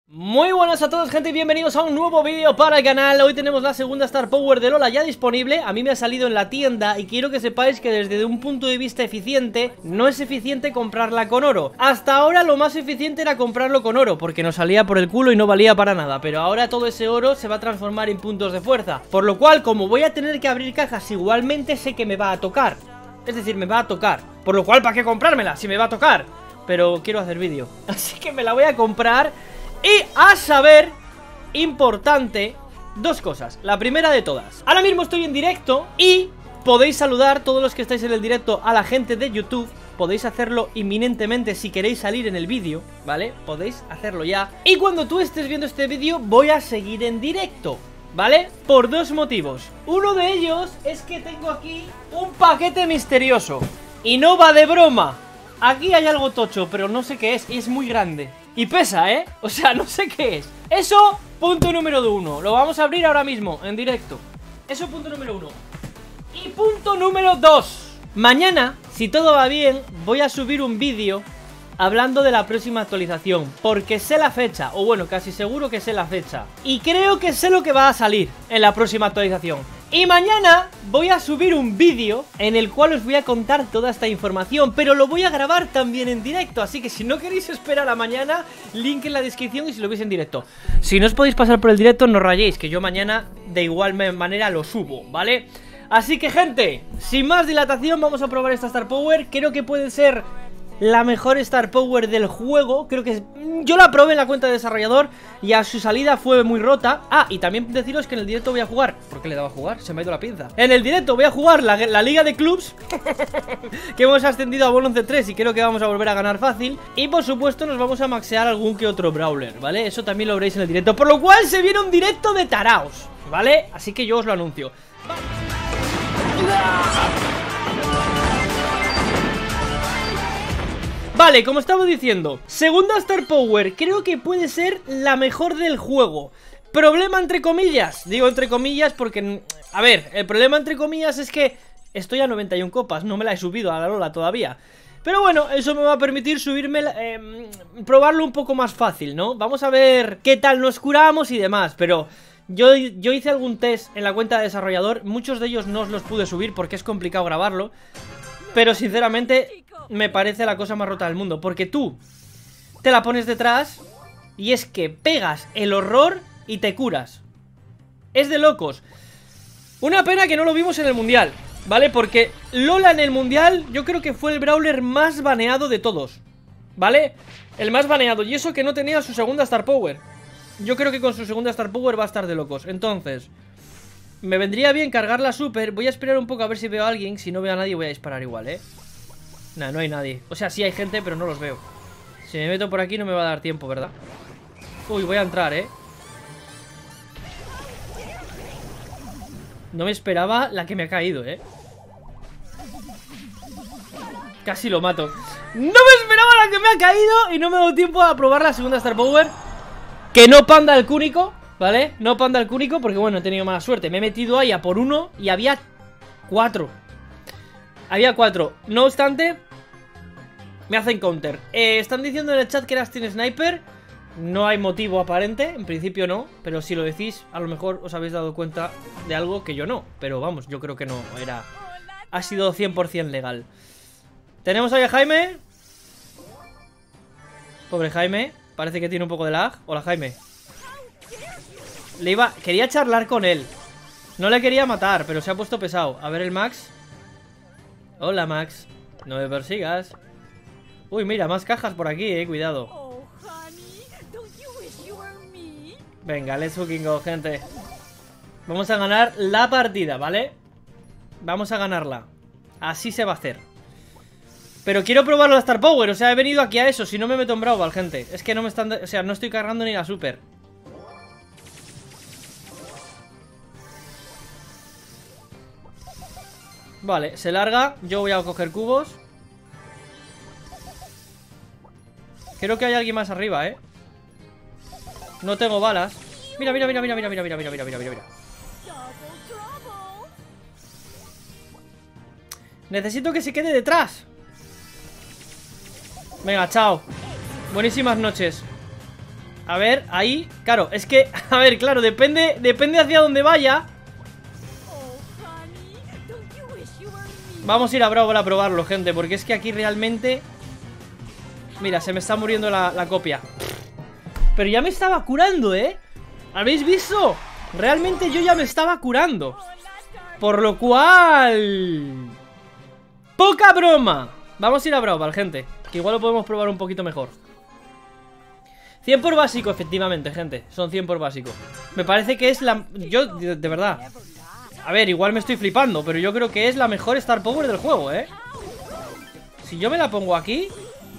Muy buenas a todos, gente, y bienvenidos a un nuevo vídeo para el canal. Hoy tenemos la segunda Star Power de Lola ya disponible. A mí me ha salido en la tienda y quiero que sepáis que desde un punto de vista eficiente no es eficiente comprarla con oro. Hasta ahora lo más eficiente era comprarlo con oro, porque nos salía por el culo y no valía para nada. Pero ahora todo ese oro se va a transformar en puntos de fuerza, por lo cual, como voy a tener que abrir cajas igualmente, sé que me va a tocar. Es decir, me va a tocar, por lo cual, ¿para qué comprármela si me va a tocar? Pero quiero hacer vídeo, así que me la voy a comprar. Y a saber, importante, dos cosas. La primera de todas, ahora mismo estoy en directo y podéis saludar, todos los que estáis en el directo, a la gente de YouTube. Podéis hacerlo inminentemente si queréis salir en el vídeo, ¿vale? Podéis hacerlo ya. Y cuando tú estés viendo este vídeo voy a seguir en directo, ¿vale? Por dos motivos. Uno de ellos es que tengo aquí un paquete misterioso y no va de broma. Aquí hay algo tocho, pero no sé qué es, y es muy grande. Y pesa, ¿eh? O sea, no sé qué es. Eso, punto número uno. Lo vamos a abrir ahora mismo, en directo. Eso, punto número uno. Y punto número dos. Mañana, si todo va bien, voy a subir un vídeo hablando de la próxima actualización, porque sé la fecha, o bueno, casi seguro que sé la fecha. Y creo que sé lo que va a salir en la próxima actualización. Y mañana voy a subir un vídeo en el cual os voy a contar toda esta información, pero lo voy a grabar también en directo, así que si no queréis esperar a mañana, link en la descripción y si lo veis en directo. Si no os podéis pasar por el directo, no rayéis, que yo mañana de igual manera lo subo, ¿vale? Así que, gente, sin más dilatación, vamos a probar esta Star Power. Creo que puede ser la mejor Star Power del juego. Creo que yo la probé en la cuenta de desarrollador y a su salida fue muy rota. Ah, y también deciros que en el directo voy a jugar. ¿Por qué le daba a jugar? Se me ha ido la pinza. En el directo voy a jugar la liga de clubs que hemos ascendido a bronce 3 y creo que vamos a volver a ganar fácil. Y por supuesto nos vamos a maxear algún que otro brawler, ¿vale? Eso también lo veréis en el directo, por lo cual se viene un directo de taraos, ¿vale? Así que yo os lo anuncio. Vale, como estaba diciendo, segunda Star Power, creo que puede ser la mejor del juego. Problema entre comillas, digo entre comillas porque, a ver, el problema entre comillas es que estoy a 91 copas, no me la he subido a la Lola todavía. Pero bueno, eso me va a permitir subirme, probarlo un poco más fácil, ¿no? Vamos a ver qué tal nos curamos y demás, pero yo hice algún test en la cuenta de desarrollador, muchos de ellos no os los pude subir porque es complicado grabarlo. Pero sinceramente me parece la cosa más rota del mundo, porque tú te la pones detrás y es que pegas el horror y te curas. Es de locos. Una pena que no lo vimos en el mundial, ¿vale? Porque Lola en el mundial yo creo que fue el brawler más baneado de todos, ¿vale? El más baneado, y eso que no tenía su segunda Star Power. Yo creo que con su segunda Star Power va a estar de locos. Entonces me vendría bien cargar la super. Voy a esperar un poco a ver si veo a alguien. Si no veo a nadie voy a disparar igual, Nah, no hay nadie. O sea, sí hay gente, pero no los veo. Si me meto por aquí no me va a dar tiempo, ¿verdad? Uy, voy a entrar, No me esperaba la que me ha caído, Casi lo mato. No me esperaba la que me ha caído y no me ha dado tiempo a probar la segunda Star Power. Que no panda el cúnico, ¿vale? No panda el cúnico porque, bueno, he tenido mala suerte. Me he metido ahí a por uno y había 4. Había 4. No obstante, me hacen counter. Están diciendo en el chat que era Steam Sniper. No hay motivo aparente, en principio no. Pero si lo decís, a lo mejor os habéis dado cuenta de algo que yo no. Pero vamos, yo creo que no era. Ha sido 100% legal. Tenemos ahí a Jaime. Pobre Jaime, parece que tiene un poco de lag. Hola, Jaime. Quería charlar con él. No le quería matar, pero se ha puesto pesado. A ver el Max. Hola, Max. No me persigas. Uy, mira, más cajas por aquí, cuidado. Venga, let's fucking go, gente. Vamos a ganar la partida, ¿vale? Vamos a ganarla. Así se va a hacer. Pero quiero probar la Star Power, o sea, he venido aquí a eso. Si no me meto en Brawl, gente. Es que no me están... O sea, no estoy cargando ni la super. Vale, se larga. Yo voy a coger cubos. Creo que hay alguien más arriba, No tengo balas. Mira, mira, mira, mira, mira, mira, mira, mira, mira, mira, mira. Necesito que se quede detrás. Venga, chao. Buenísimas noches. A ver, ahí, claro, es que, a ver, claro, depende hacia dónde vaya. Vamos a ir a Brawl a probarlo, gente, porque es que aquí realmente... Mira, se me está muriendo la copia. Pero ya me estaba curando, ¿eh? ¿Habéis visto? Realmente yo ya me estaba curando. Por lo cual... ¡poca broma! Vamos a ir a Brawl, gente, que igual lo podemos probar un poquito mejor. 100 por básico, efectivamente, gente. Son 100 por básico. Me parece que es la... Yo, de verdad... A ver, igual me estoy flipando, pero yo creo que es la mejor Star Power del juego, ¿eh? Si yo me la pongo aquí...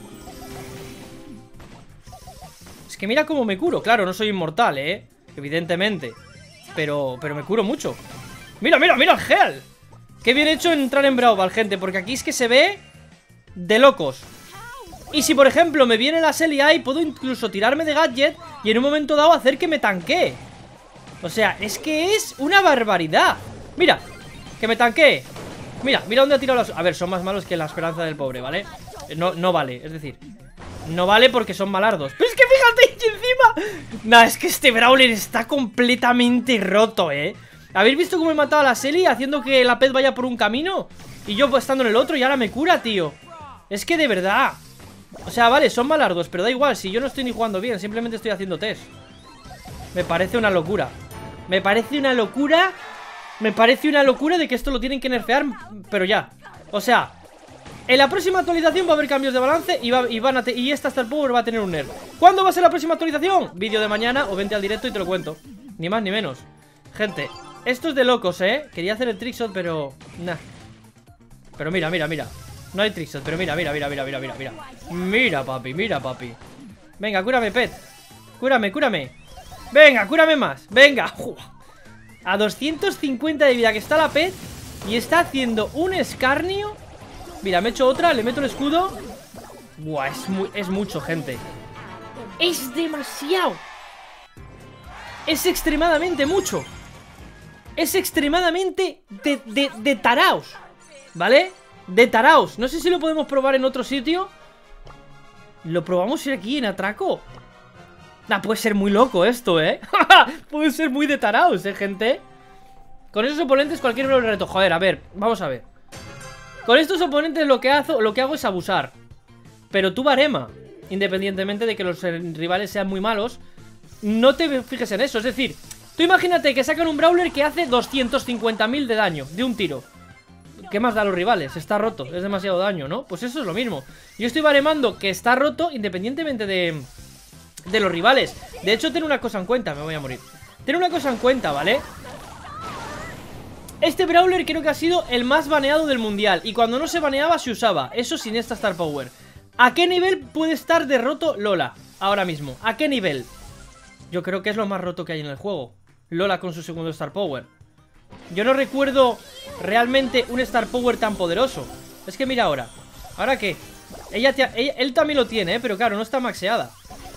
Es que mira cómo me curo. Claro, no soy inmortal, ¿eh? Evidentemente. Pero me curo mucho. ¡Mira, mira, mira el gel! Qué bien hecho entrar en Brawl, gente, porque aquí es que se ve de locos. Y si, por ejemplo, me viene la Shelly ahí, puedo incluso tirarme de gadget y en un momento dado hacer que me tanquee. O sea, es que es una barbaridad. Mira, que me tanquee. Mira, mira dónde ha tirado las... A ver, son más malos que la esperanza del pobre, ¿vale? No vale, es decir, no vale porque son malardos. Pero es que fíjate, y encima... Nah, es que este Brawler está completamente roto, ¿eh? ¿Habéis visto cómo he matado a la Shelly haciendo que la pez vaya por un camino? Y yo pues, estando en el otro y ahora me cura, tío. Es que de verdad... O sea, vale, son malardos, pero da igual. Si yo no estoy ni jugando bien, simplemente estoy haciendo test. Me parece una locura. Me parece una locura. Me parece una locura de que esto lo tienen que nerfear, pero ya. O sea, en la próxima actualización va a haber cambios de balance y esta Star Power va a tener un nerf. ¿Cuándo va a ser la próxima actualización? Vídeo de mañana o vente al directo y te lo cuento. Ni más ni menos. Gente, esto es de locos, ¿eh? Quería hacer el trickshot, pero... Nah. Pero mira, mira, mira. No hay trickshot, pero mira, mira, mira, mira, mira, mira, mira. Mira, papi, mira, papi. Venga, cúrame, pet. Cúrame, cúrame. Venga, cúrame más. Venga. A 250 de vida que está la pet. Y está haciendo un escarnio. Mira, me echo otra, le meto el escudo. Buah, es mucho, gente. Es demasiado. Es extremadamente mucho. Es extremadamente de taraos, ¿vale? De taraos. No sé si lo podemos probar en otro sitio. Lo probamos aquí en Atraco. Nah, puede ser muy loco esto, ¿eh? Puede ser muy de taraos, gente. Con esos oponentes cualquier reto. Joder, a ver, vamos a ver. Con estos oponentes lo que hago es abusar. Pero tú, Barema, independientemente de que los rivales sean muy malos, no te fijes en eso. Es decir, tú imagínate que sacan un Brawler que hace 250.000 de daño de un tiro. ¿Qué más da a los rivales? Está roto, es demasiado daño, ¿no? Pues eso es lo mismo. Yo estoy baremando que está roto independientemente de los rivales. De hecho, ten una cosa en cuenta. Me voy a morir. Ten una cosa en cuenta, ¿vale? Este Brawler creo que ha sido el más baneado del mundial. Y cuando no se baneaba, se usaba. Eso sin esta Star Power. ¿A qué nivel puede estar de roto Lola ahora mismo? ¿A qué nivel? Yo creo que es lo más roto que hay en el juego. Lola con su segundo Star Power. Yo no recuerdo realmente un Star Power tan poderoso. Es que mira ahora. ¿Ahora qué? Él también lo tiene, pero claro, no está maxeada.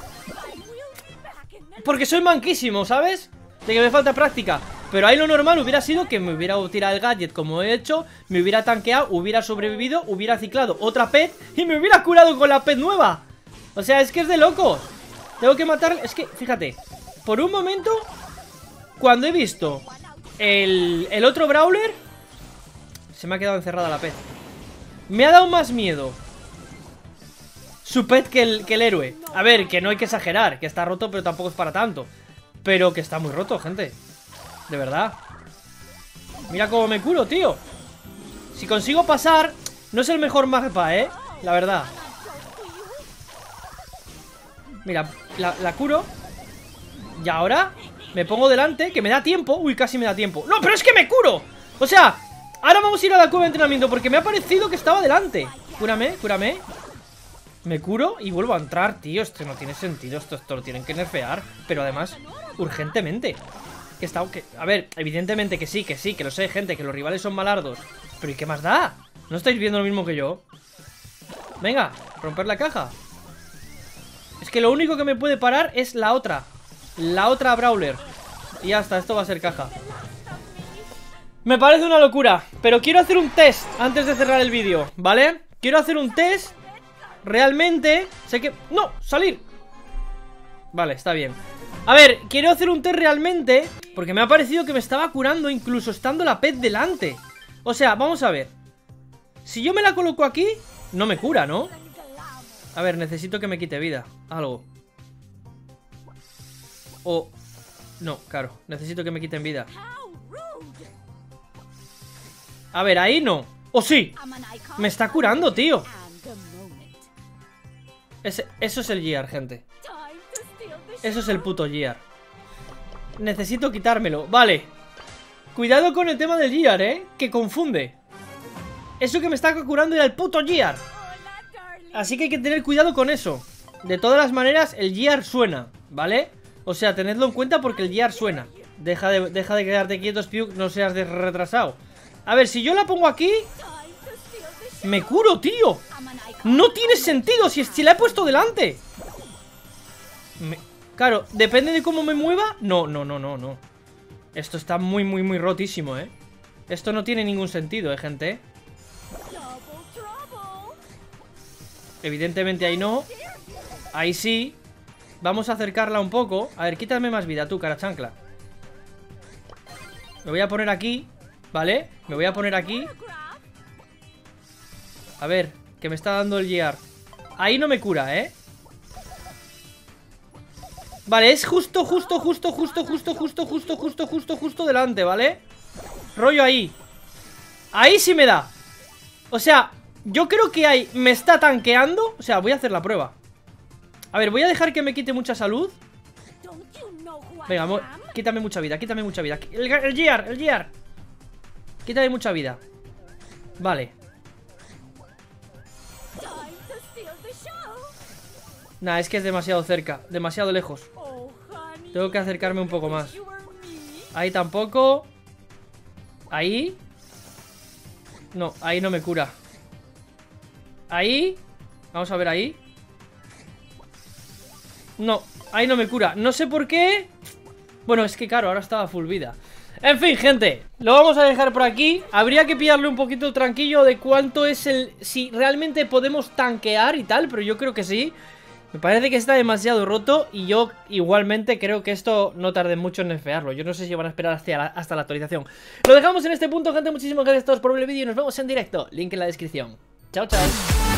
Porque soy manquísimo, ¿sabes? De que me falta práctica. Pero ahí lo normal hubiera sido que me hubiera tirado el gadget como he hecho, me hubiera tanqueado, hubiera sobrevivido, hubiera ciclado otra pet y me hubiera curado con la pet nueva. O sea, es que es de locos. Tengo que matar... Es que, fíjate, por un momento, cuando he visto el otro Brawler, se me ha quedado encerrada la pet. Me ha dado más miedo su pet que el héroe. A ver, que no hay que exagerar, que está roto, pero tampoco es para tanto. Pero que está muy roto, gente. De verdad. Mira cómo me curo, tío. Si consigo pasar, no es el mejor mapa, la verdad. Mira, la curo. Y ahora me pongo delante, que me da tiempo. Uy, casi me da tiempo. ¡No, pero es que me curo! O sea, ahora vamos a ir a la cueva de entrenamiento porque me ha parecido que estaba delante. Cúrame, cúrame. Me curo y vuelvo a entrar, tío. Esto no tiene sentido, esto lo tienen que nerfear. Pero además, urgentemente. A ver, evidentemente que sí, que lo sé, gente, que los rivales son malardos. Pero ¿y qué más da? ¿No estáis viendo lo mismo que yo? Venga, romper la caja. Es que lo único que me puede parar es la otra Brawler. Y ya está, esto va a ser caja. Me parece una locura, pero quiero hacer un test antes de cerrar el vídeo, ¿vale? Quiero hacer un test. Realmente sé que... ¡No! ¡Salir! Vale, está bien. A ver, quiero hacer un test realmente, porque me ha parecido que me estaba curando incluso estando la pet delante. O sea, vamos a ver. Si yo me la coloco aquí, no me cura, ¿no? A ver, necesito que me quite vida. Algo. O... No, claro, necesito que me quiten vida. A ver, ahí no. ¡Oh, sí! Me está curando, tío. Eso es el Gear, gente. Eso es el puto Gear. Necesito quitármelo. Vale. Cuidado con el tema del Gear, que confunde. Eso que me está curando era el puto Gear. Así que hay que tener cuidado con eso. De todas las maneras, el Gear suena, ¿vale? O sea, tenedlo en cuenta porque el Gear suena. Deja de quedarte quieto, Spiuk, no seas retrasado. A ver, si yo la pongo aquí, me curo, tío. No tiene sentido si la he puesto delante. Claro, depende de cómo me mueva. No. Esto está muy rotísimo, Esto no tiene ningún sentido, gente. Evidentemente ahí no. Ahí sí. Vamos a acercarla un poco. A ver, quítame más vida tú, cara chancla. Me voy a poner aquí, ¿vale? Me voy a poner aquí. A ver, que me está dando el Gear. Ahí no me cura, Vale, es justo delante, ¿vale? Rollo ahí. Ahí sí me da. O sea, yo creo que ahí me está tanqueando. O sea, voy a hacer la prueba. A ver, voy a dejar que me quite mucha salud. Venga, quítame mucha vida, quítame mucha vida. El Gear. Quítame mucha vida. Vale. Nah, es que es demasiado cerca, demasiado lejos. Tengo que acercarme un poco más. Ahí tampoco. Ahí. No, ahí no me cura. Ahí. Vamos a ver ahí. No, ahí no me cura. No sé por qué. Bueno, es que claro, ahora estaba full vida. En fin, gente, lo vamos a dejar por aquí. Habría que pillarle un poquito tranquillo de cuánto es el... Si realmente podemos tanquear y tal, pero yo creo que sí. Me parece que está demasiado roto y yo igualmente creo que esto no tarde mucho en nerfearlo. Yo no sé si van a esperar hasta la actualización. Lo dejamos en este punto, gente. Muchísimas gracias a todos por ver el vídeo y nos vemos en directo. Link en la descripción. Chao, chao.